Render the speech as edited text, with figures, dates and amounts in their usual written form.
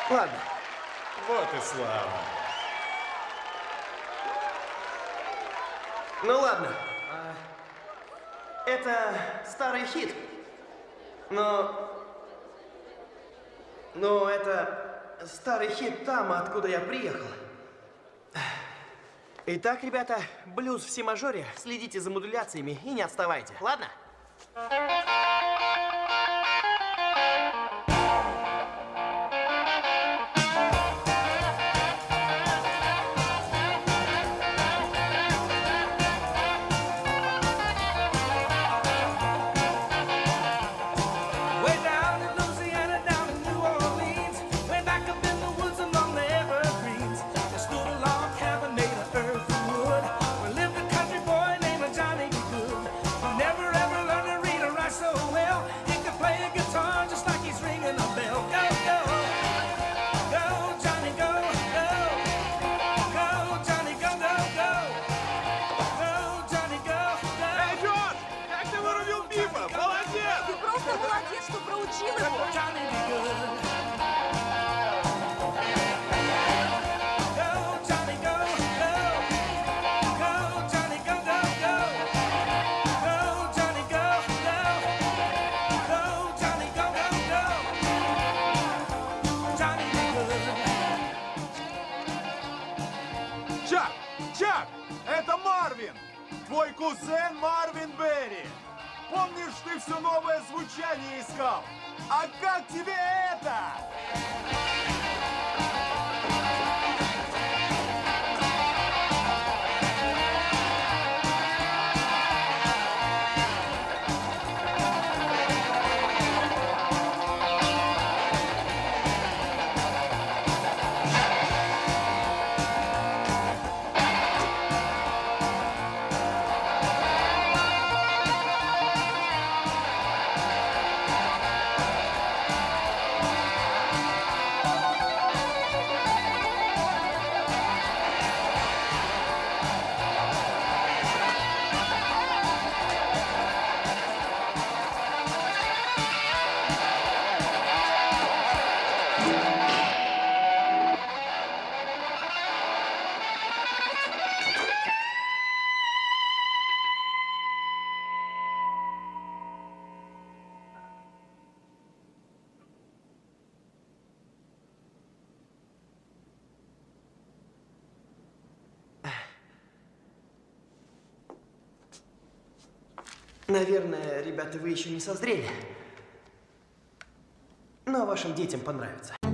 Ладно. Вот и славно. Ну ладно. Это старый хит. Но это старый хит там, откуда я приехал. Итак, ребята, блюз в си-мажоре. Следите за модуляциями и не отставайте. Ладно? Чак! Это Марвин! Твой кузен Марвин Берри! Помнишь, ты все новое звучание искал? А как тебе это? Наверное, ребята, вы еще не созрели. Но вашим детям понравится.